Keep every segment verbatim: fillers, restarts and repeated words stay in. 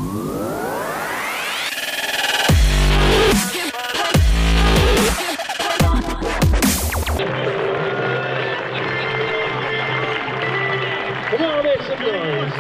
Come on, make some noise.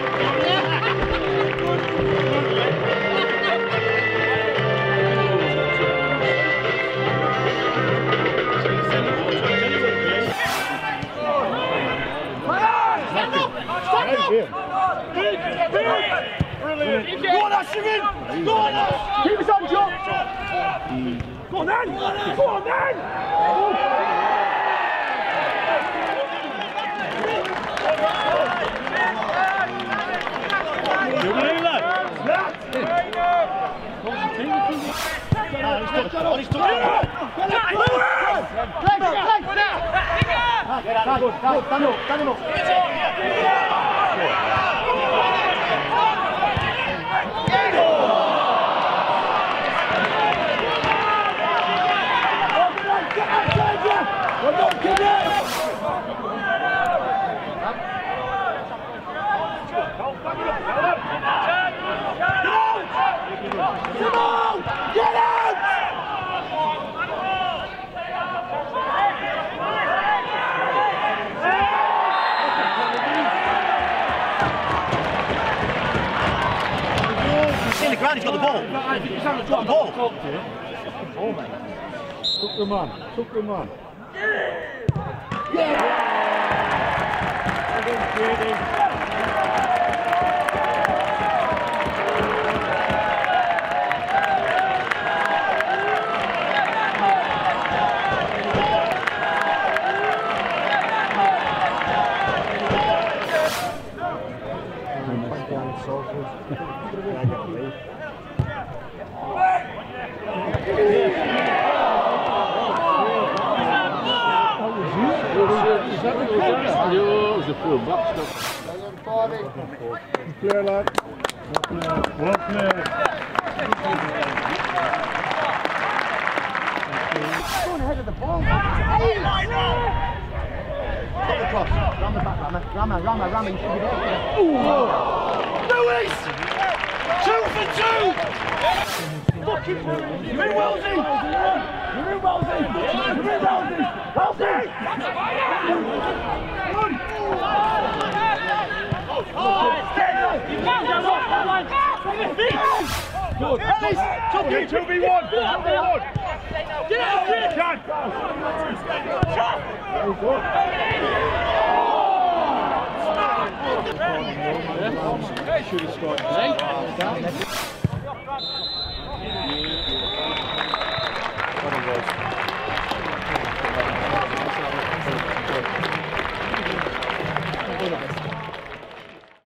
Brilliant. Go on, Ashwin! Go on, Ash! Keep us on, John! Go on, then! Go on, then! You believe that? He's took it. He's took it. Stand up, stand up, stand up. In the ground, he's got the ball. He's got the ball. Oh, mate. Took the man. Took the man. Yeah! It was a full back stop. Clear, lad. Well played. Going ahead of the ball. Put the cross. Ram the back, Rama. Rama, Rama, Rama. You should be there. Lewis! Two for two! Fucking you're in Wellesley! You're in Wellesley! You're in Wellesley! Wellesley! Run! Good. Ellis! Took it! two v one! two v one! Get out of here! Can! Very good. Should have scored.